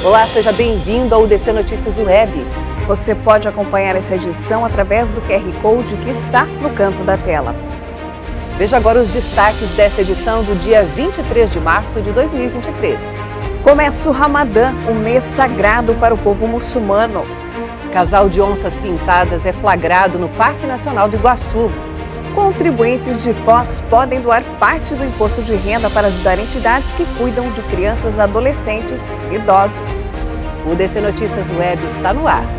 Olá, seja bem-vindo ao UDC Notícias Web. Você pode acompanhar essa edição através do QR Code que está no canto da tela. Veja agora os destaques desta edição do dia 23 de março de 2023. Começa o Ramadã, um mês sagrado para o povo muçulmano. Casal de onças pintadas é flagrado no Parque Nacional do Iguaçu. Contribuintes de Foz podem doar parte do imposto de renda para ajudar entidades que cuidam de crianças, adolescentes e idosos. O UDC Notícias Web está no ar.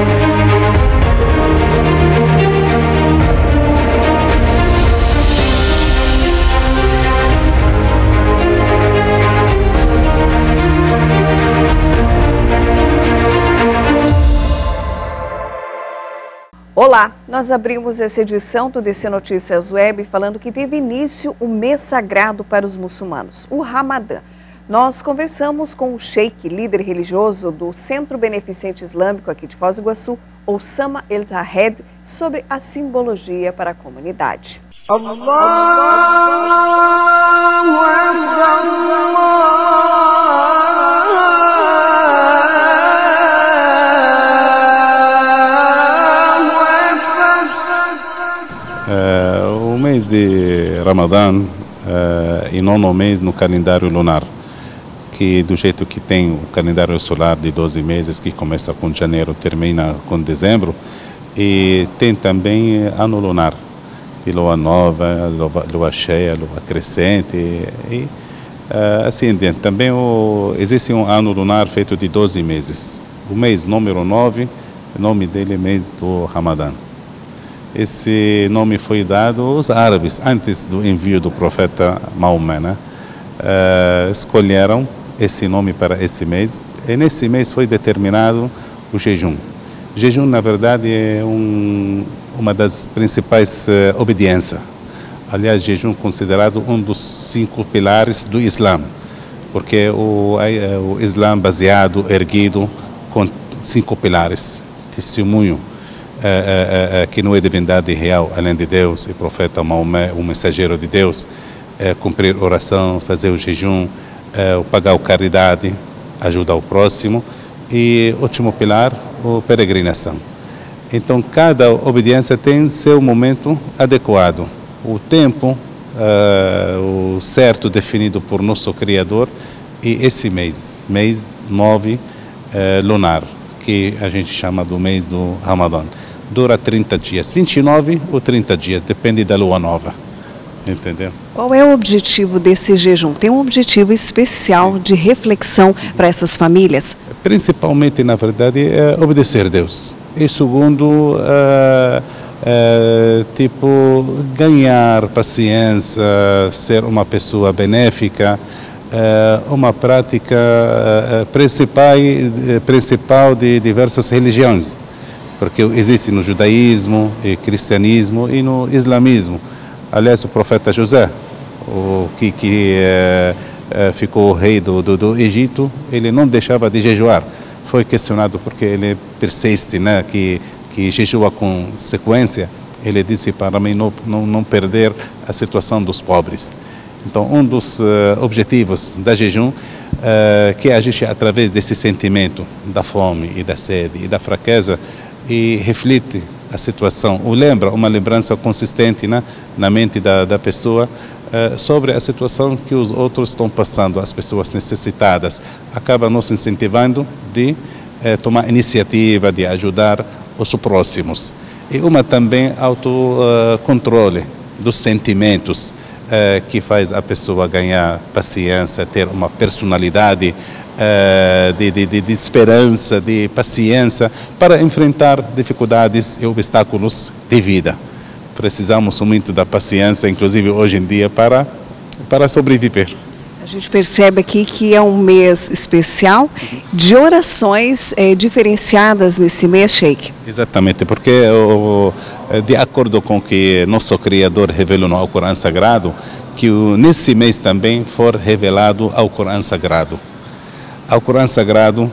Olá, nós abrimos essa edição do UDC Notícias Web falando que teve início o mês sagrado para os muçulmanos, o Ramadã. Nós conversamos com o sheik, líder religioso do Centro Beneficente Islâmico aqui de Foz do Iguaçu, Oussama El Zahed, sobre a simbologia para a comunidade. O mês de Ramadã é nono mês no calendário lunar, que do jeito que tem o calendário solar de 12 meses, que começa com janeiro, termina com dezembro, e tem também ano lunar, de lua nova, lua cheia, lua crescente, e assim em diante. Também existe um ano lunar feito de 12 meses. O mês número 9, o nome dele é mês do Ramadã. Esse nome foi dado aos árabes, antes do envio do profeta Maomé, né? Escolheram esse nome para esse mês, e nesse mês foi determinado o jejum. O jejum, na verdade, é uma das principais obediências. Aliás, jejum é considerado um dos 5 pilares do Islã, porque o Islã baseado, erguido, com 5 pilares: testemunho, que não é divindade real além de Deus, e profeta Maomé, o mensageiro de Deus, cumprir oração, fazer o jejum, pagar a caridade, ajudar o próximo, e último pilar, a peregrinação. Então, cada obediência tem seu momento adequado, o tempo o certo definido por nosso Criador, e esse mês 9 lunar, que a gente chama do mês do Ramadã. Dura 30 dias, 29 ou 30 dias, depende da lua nova, entendeu? Qual é o objetivo desse jejum? Tem um objetivo especial de reflexão para essas famílias? Principalmente, na verdade, é obedecer a Deus. E segundo, ganhar paciência, ser uma pessoa benéfica, uma prática principal de diversas religiões, porque existe no judaísmo, e cristianismo e no islamismo. Aliás, o profeta José, que ficou rei do Egito, ele não deixava de jejuar. Foi questionado porque ele persiste, né, que jejua com sequência. Ele disse para mim não perder a situação dos pobres. Então, um dos objetivos da jejum que a gente, através desse sentimento da fome e da sede e da fraqueza, e reflete a situação, ou lembra, uma lembrança consistente na mente da pessoa sobre a situação que os outros estão passando, as pessoas necessitadas, acaba nos incentivando de tomar iniciativa, de ajudar os próximos. E uma também autocontrole dos sentimentos, que faz a pessoa ganhar paciência, ter uma personalidade de esperança, de paciência para enfrentar dificuldades e obstáculos de vida. Precisamos muito da paciência, inclusive hoje em dia, para sobreviver. A gente percebe aqui que é um mês especial de orações diferenciadas nesse mês, sheik. Exatamente, porque de acordo com o que nosso Criador revelou no Alcorão Sagrado, que nesse mês também for revelado ao Alcorão Sagrado. Alcorão Sagrado,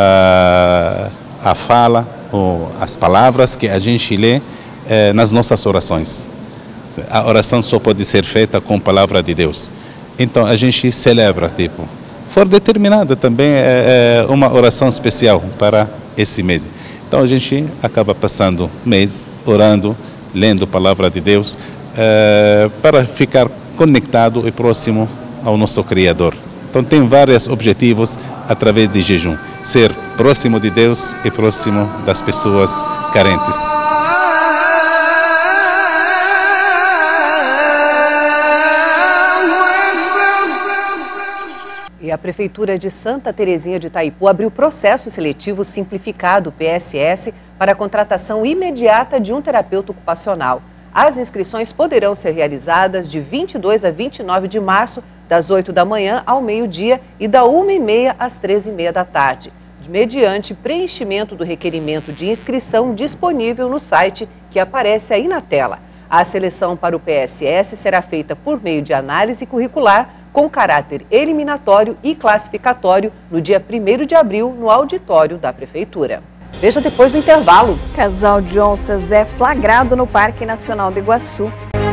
a fala, ou as palavras que a gente lê nas nossas orações. A oração só pode ser feita com a palavra de Deus. Então a gente celebra, for determinada também uma oração especial para esse mês. Então a gente acaba passando o mês orando, lendo a palavra de Deus, para ficar conectado e próximo ao nosso Criador. Então tem vários objetivos através de jejum, ser próximo de Deus e próximo das pessoas carentes. E a Prefeitura de Santa Terezinha de Itaipu abriu processo seletivo simplificado, PSS, para a contratação imediata de um terapeuta ocupacional. As inscrições poderão ser realizadas de 22 a 29 de março, das 8 da manhã ao meio-dia e da 1h30 às 13h30 da tarde, mediante preenchimento do requerimento de inscrição disponível no site que aparece aí na tela. A seleção para o PSS será feita por meio de análise curricular com caráter eliminatório e classificatório no dia 1º de abril no auditório da Prefeitura. Veja depois do intervalo. Casal de onças é flagrado no Parque Nacional do Iguaçu.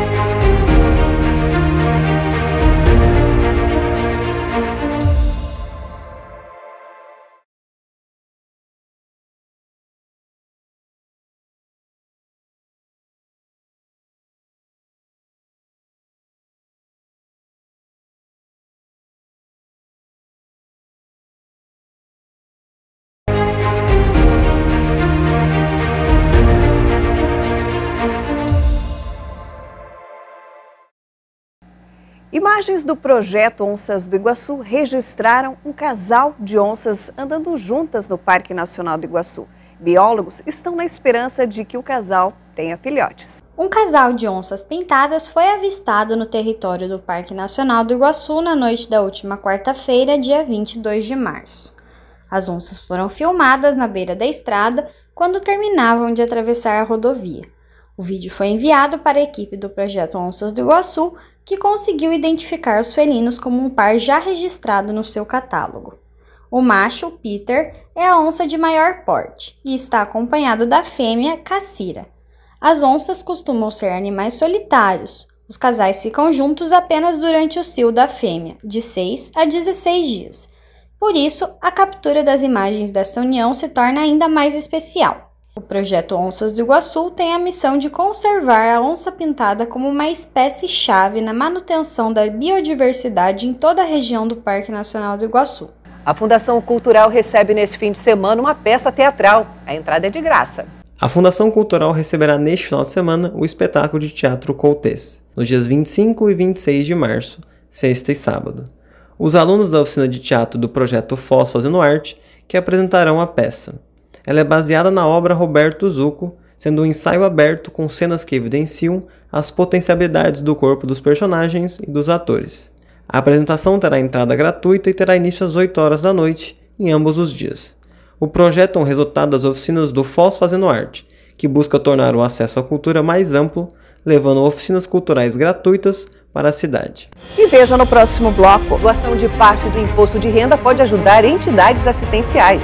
Imagens do projeto Onças do Iguaçu registraram um casal de onças andando juntas no Parque Nacional do Iguaçu. Biólogos estão na esperança de que o casal tenha filhotes. Um casal de onças pintadas foi avistado no território do Parque Nacional do Iguaçu na noite da última quarta-feira, dia 22 de março. As onças foram filmadas na beira da estrada quando terminavam de atravessar a rodovia. O vídeo foi enviado para a equipe do projeto Onças do Iguaçu, que conseguiu identificar os felinos como um par já registrado no seu catálogo. O macho, Peter, é a onça de maior porte e está acompanhado da fêmea, Cassira. As onças costumam ser animais solitários. Os casais ficam juntos apenas durante o cio da fêmea, de 6 a 16 dias. Por isso, a captura das imagens dessa união se torna ainda mais especial. O projeto Onças do Iguaçu tem a missão de conservar a onça pintada como uma espécie-chave na manutenção da biodiversidade em toda a região do Parque Nacional do Iguaçu. A Fundação Cultural recebe neste fim de semana uma peça teatral. A entrada é de graça. A Fundação Cultural receberá neste final de semana o espetáculo de teatro Coltês, nos dias 25 e 26 de março, sexta e sábado. Os alunos da oficina de teatro do projeto Foz Fazendo Arte que apresentarão a peça. Ela é baseada na obra Roberto Zucco, sendo um ensaio aberto com cenas que evidenciam as potencialidades do corpo dos personagens e dos atores. A apresentação terá entrada gratuita e terá início às 8 horas da noite, em ambos os dias. O projeto é um resultado das oficinas do Foz Fazendo Arte, que busca tornar o acesso à cultura mais amplo, levando oficinas culturais gratuitas para a cidade. E veja no próximo bloco, doação de parte do imposto de renda pode ajudar entidades assistenciais.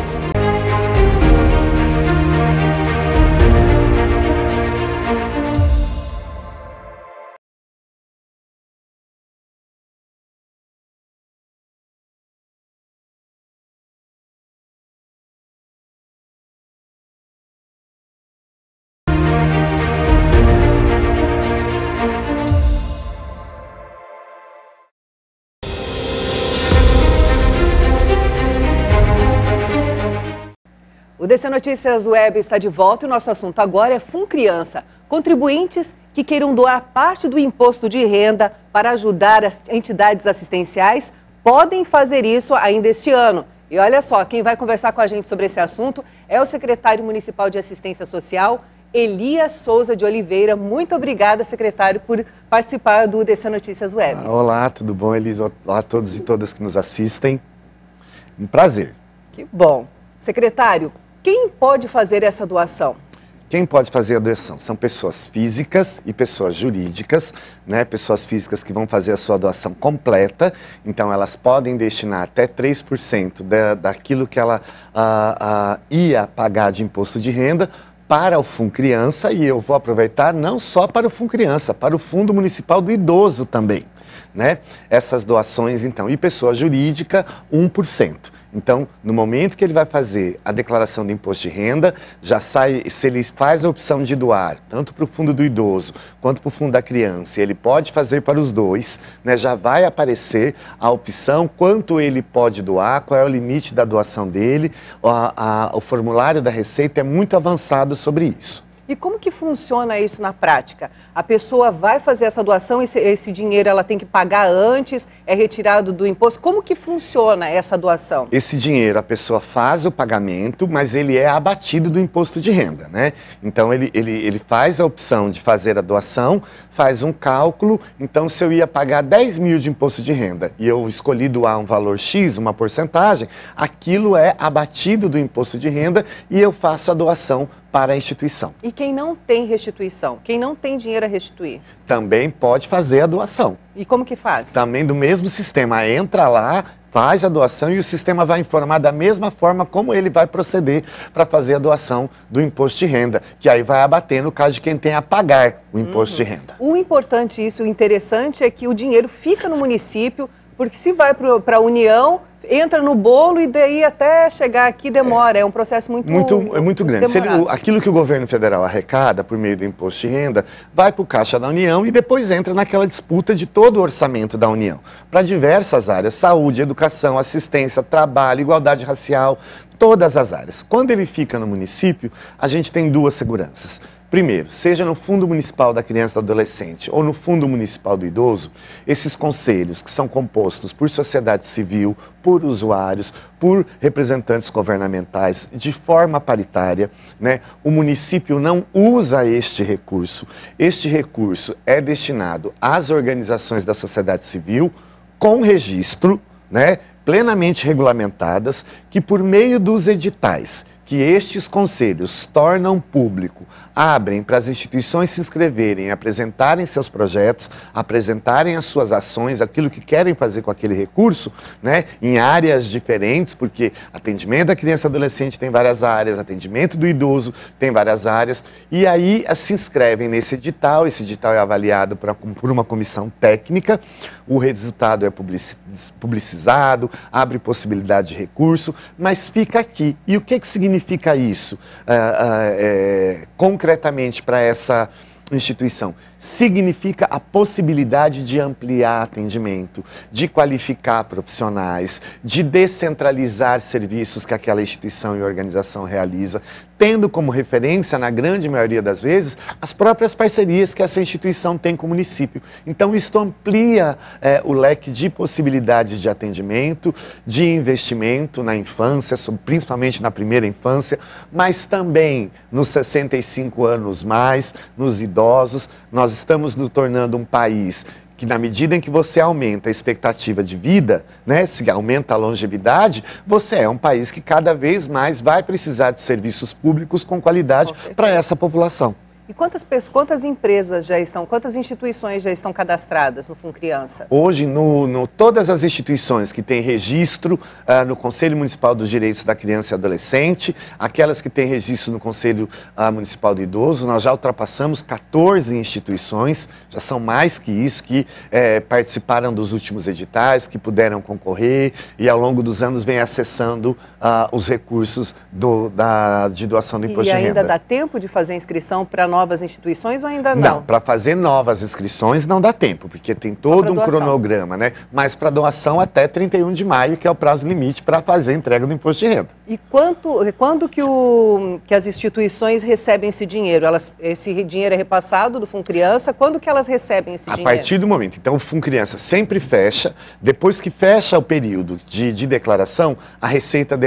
O DC Notícias Web está de volta e o nosso assunto agora é FunCriança. Contribuintes que queiram doar parte do imposto de renda para ajudar as entidades assistenciais podem fazer isso ainda este ano. E olha só, quem vai conversar com a gente sobre esse assunto é o secretário municipal de Assistência Social, Elias Souza de Oliveira. Muito obrigada, secretário, por participar do DC Notícias Web. Olá, tudo bom, Elis? Olá a todos e todas que nos assistem. Um prazer. Que bom. Secretário, quem pode fazer essa doação? Quem pode fazer a doação? São pessoas físicas e pessoas jurídicas, né? Pessoas físicas que vão fazer a sua doação completa, então elas podem destinar até 3% daquilo que ela ia pagar de imposto de renda para o FunCriança, e eu vou aproveitar não só para o FunCriança, para o Fundo Municipal do Idoso também. né, essas doações, então, e pessoa jurídica, 1%. Então, no momento que ele vai fazer a declaração do imposto de renda, já sai, se ele faz a opção de doar, tanto para o fundo do idoso quanto para o fundo da criança, ele pode fazer para os dois, né, já vai aparecer a opção, quanto ele pode doar, qual é o limite da doação dele, o formulário da Receita é muito avançado sobre isso. E como que funciona isso na prática? A pessoa vai fazer essa doação, esse dinheiro ela tem que pagar antes, é retirado do imposto? Como que funciona essa doação? Esse dinheiro a pessoa faz o pagamento, mas ele é abatido do imposto de renda, né? Então ele faz a opção de fazer a doação, faz um cálculo, então se eu ia pagar 10 mil de imposto de renda e eu escolhi doar um valor X, uma porcentagem, aquilo é abatido do imposto de renda e eu faço a doação para a instituição. E quem não tem restituição? Quem não tem dinheiro a restituir? Também pode fazer a doação. E como que faz? Também do mesmo sistema, entra lá, faz a doação e o sistema vai informar da mesma forma como ele vai proceder para fazer a doação do imposto de renda, que aí vai abater no caso de quem tem a pagar o imposto de renda. O importante, o interessante é que o dinheiro fica no município, porque se vai para a União, entra no bolo e daí até chegar aqui demora, é um processo muito grande. Aquilo que o governo federal arrecada por meio do imposto de renda vai para o Caixa da União e depois entra naquela disputa de todo o orçamento da União, para diversas áreas, saúde, educação, assistência, trabalho, igualdade racial, todas as áreas. Quando ele fica no município, a gente tem duas seguranças. Primeiro, seja no Fundo Municipal da Criança e do Adolescente ou no Fundo Municipal do Idoso, esses conselhos que são compostos por sociedade civil, por usuários, por representantes governamentais, de forma paritária, né? O município não usa este recurso. Este recurso é destinado às organizações da sociedade civil com registro, né? Plenamente regulamentadas, que por meio dos editais que estes conselhos tornam público, abrem para as instituições se inscreverem, apresentarem seus projetos, apresentarem as suas ações, aquilo que querem fazer com aquele recurso, né, em áreas diferentes, porque atendimento da criança e adolescente tem várias áreas, atendimento do idoso tem várias áreas, e aí se inscrevem nesse edital, esse edital é avaliado por uma comissão técnica, o resultado é publicizado, abre possibilidade de recurso, mas fica aqui. E o que significa isso concretamente para essa instituição? Significa a possibilidade de ampliar atendimento, de qualificar profissionais, de descentralizar serviços que aquela instituição e organização realiza, tendo como referência, na grande maioria das vezes, as próprias parcerias que essa instituição tem com o município. Então, isso amplia o leque de possibilidades de atendimento, de investimento na infância, principalmente na primeira infância, mas também nos 65 anos mais, nos idosos. Nós estamos nos tornando um país que, na medida em que você aumenta a expectativa de vida, né, se aumenta a longevidade, você é um país que cada vez mais vai precisar de serviços públicos com qualidade para essa população. E quantas empresas já estão, quantas instituições já estão cadastradas no FUNCriança? Hoje, todas as instituições que têm registro no Conselho Municipal dos Direitos da Criança e Adolescente, aquelas que têm registro no Conselho Municipal do Idoso, nós já ultrapassamos 14 instituições, já são mais que isso, que participaram dos últimos editais, que puderam concorrer e ao longo dos anos vem acessando os recursos de doação do imposto de renda. E ainda dá tempo de fazer inscrição para novas instituições ou ainda não? Não, para fazer novas inscrições não dá tempo, porque tem todo um cronograma, né? Mas para doação até 31 de maio, que é o prazo limite para fazer a entrega do imposto de renda. E quando que as instituições recebem esse dinheiro? Esse dinheiro é repassado do FUNCriança? Quando que elas recebem esse dinheiro? A partir do momento. Então, o FUNCriança sempre fecha. Depois que fecha o período de declaração, a Receita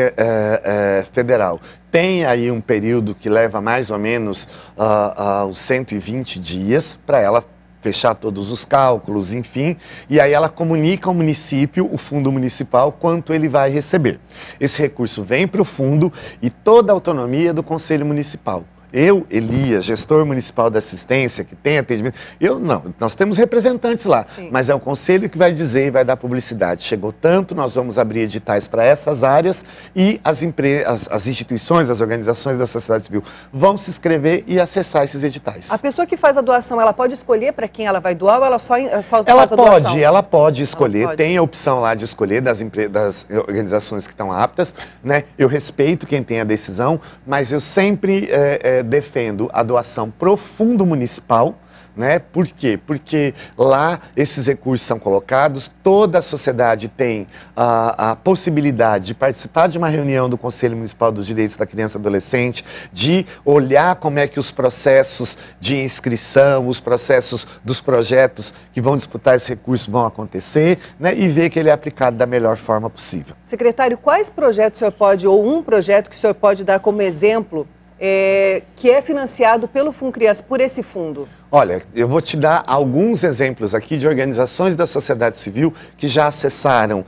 Federal tem aí um período que leva mais ou menos uns 120 dias para ela fechar todos os cálculos, enfim, e aí ela comunica ao município, o fundo municipal, quanto ele vai receber. Esse recurso vem para o fundo e toda a autonomia do Conselho Municipal. Eu, Elias, gestor municipal da assistência, que tem atendimento, nós temos representantes lá, sim, mas é o conselho que vai dizer e vai dar publicidade. Chegou tanto, nós vamos abrir editais para essas áreas e as instituições, as organizações da sociedade civil vão se inscrever e acessar esses editais. A pessoa que faz a doação, ela pode escolher para quem ela vai doar ou ela só faz a doação? Ela pode escolher, tem a opção lá de escolher das organizações que estão aptas, né? Eu respeito quem tem a decisão, mas eu sempre defendo a doação pro fundo municipal, né? Por quê? Porque lá esses recursos são colocados, toda a sociedade tem a possibilidade de participar de uma reunião do Conselho Municipal dos Direitos da Criança e Adolescente, de olhar como é que os processos de inscrição, os processos dos projetos que vão disputar esse recurso vão acontecer, né? E ver que ele é aplicado da melhor forma possível. Secretário, quais projetos o senhor pode, ou um projeto que o senhor pode dar como exemplo, que é financiado pelo FUNCRIANça, por esse fundo? Olha, eu vou te dar alguns exemplos aqui de organizações da sociedade civil que já acessaram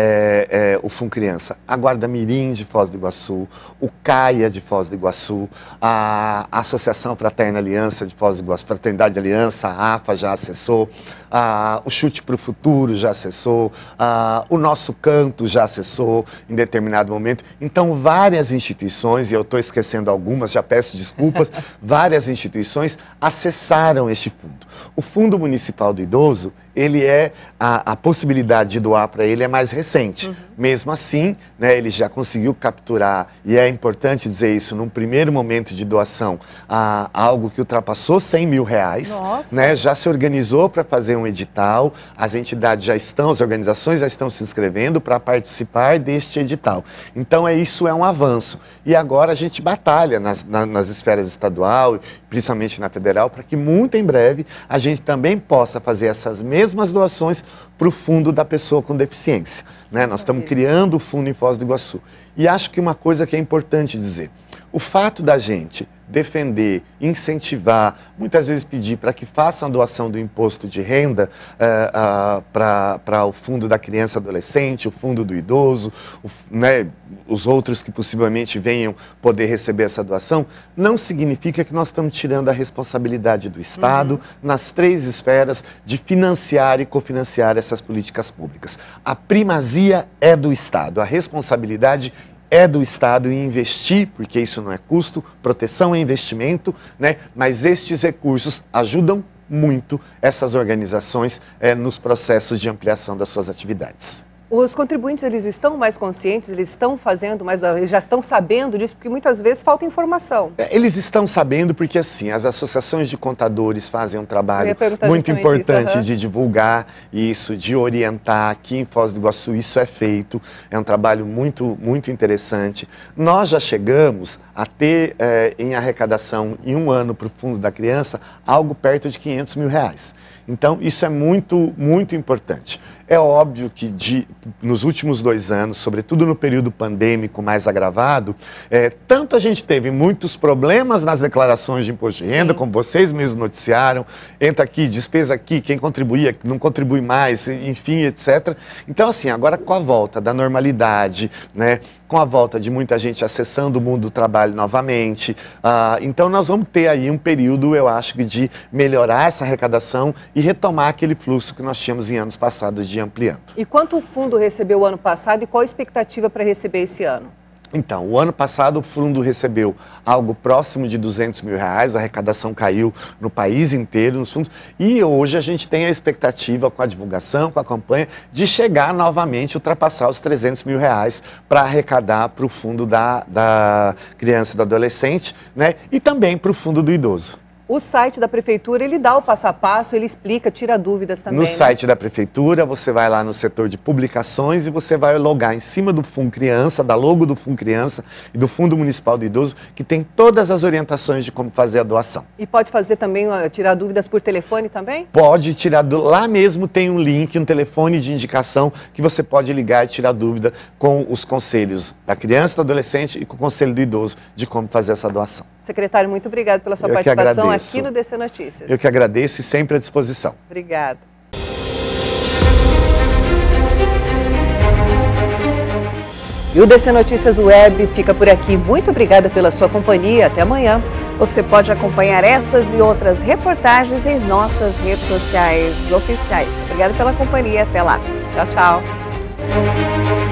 o FUNCRIANça. A Guarda Mirim de Foz do Iguaçu, o CAIA de Foz do Iguaçu, a Associação Fraterna Aliança de Foz do Iguaçu, Fraternidade Aliança, a AFA já acessou, o Chute para o Futuro já acessou, o Nosso Canto já acessou em determinado momento. Então, várias instituições, e eu estou esquecendo algumas, já peço desculpas, várias instituições acessaram este fundo. O Fundo Municipal do Idoso, a possibilidade de doar para ele é mais recente. Mesmo assim, né, ele já conseguiu capturar, e é importante dizer isso, num primeiro momento de doação, algo que ultrapassou R$100 mil, né, já se organizou para fazer um edital, as entidades as organizações já estão se inscrevendo para participar deste edital. Então, isso é um avanço. E agora a gente batalha nas esferas estadual, principalmente na federal, para que muito em breve a gente também possa fazer essas mesmas doações para o fundo da pessoa com deficiência, né? Nós estamos criando o fundo em Foz do Iguaçu. E acho que uma coisa que é importante dizer, o fato da gente defender, incentivar, muitas vezes pedir para que façam a doação do imposto de renda para o fundo da criança e adolescente, o fundo do idoso, né, os outros que possivelmente venham poder receber essa doação, não significa que nós estamos tirando a responsabilidade do Estado nas 3 esferas de financiar e cofinanciar essas políticas públicas. A primazia é do Estado, a responsabilidade é do Estado em investir, porque isso não é custo, proteção é investimento, né? Mas estes recursos ajudam muito essas organizações nos processos de ampliação das suas atividades. Os contribuintes, eles estão mais conscientes, eles estão fazendo mais, eles já estão sabendo disso, porque muitas vezes falta informação. Eles estão sabendo porque, assim, as associações de contadores fazem um trabalho muito importante de divulgar isso, de orientar. Aqui em Foz do Iguaçu isso é feito, é um trabalho muito, muito interessante. Nós já chegamos a ter em arrecadação em um ano para o Fundo da Criança algo perto de R$500 mil. Então, isso é muito, muito importante. É óbvio que nos últimos 2 anos, sobretudo no período pandêmico mais agravado, tanto a gente teve muitos problemas nas declarações de imposto de renda, como vocês mesmos noticiaram, entra aqui, despesa aqui, quem contribuía, não contribui mais, enfim, etc. Então, assim, agora com a volta da normalidade, né, com a volta de muita gente acessando o mundo do trabalho novamente, então nós vamos ter aí um período, eu acho, de melhorar essa arrecadação e retomar aquele fluxo que nós tínhamos em anos passados de ampliando. E quanto o fundo recebeu o ano passado e qual a expectativa para receber esse ano? Então, o ano passado o fundo recebeu algo próximo de R$200 mil, a arrecadação caiu no país inteiro nos fundos, e hoje a gente tem a expectativa com a divulgação, com a campanha, de chegar novamente, ultrapassar os R$300 mil para arrecadar para o fundo da criança e do adolescente, né? E também para o fundo do idoso. O site da Prefeitura, ele dá o passo a passo, ele explica, tira dúvidas também, No site da Prefeitura, você vai lá no setor de publicações e você vai logar em cima do FUNCRIANça, da logo do FUNCRIANça e do Fundo Municipal do Idoso, que tem todas as orientações de como fazer a doação. E pode fazer também, tirar dúvidas por telefone também? Pode tirar, lá mesmo tem um link, um telefone de indicação que você pode ligar e tirar dúvida com os conselhos da criança, do adolescente e com o conselho do idoso de como fazer essa doação. Secretário, muito obrigado pela sua participação aqui no DC Notícias. Eu que agradeço e sempre à disposição. Obrigada. E o DC Notícias Web fica por aqui. Muito obrigada pela sua companhia. Até amanhã. Você pode acompanhar essas e outras reportagens em nossas redes sociais oficiais. Obrigada pela companhia. Até lá. Tchau, tchau.